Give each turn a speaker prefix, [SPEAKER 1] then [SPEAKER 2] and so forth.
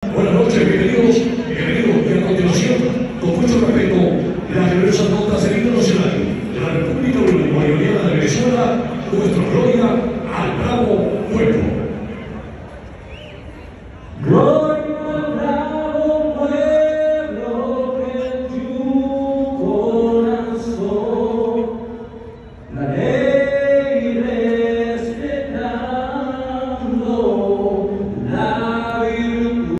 [SPEAKER 1] Buenas noches, bienvenidos y a continuación, con mucho respeto, las diversas notas del himno nacional de la República Bolivariana de Venezuela, nuestra gloria al bravo pueblo.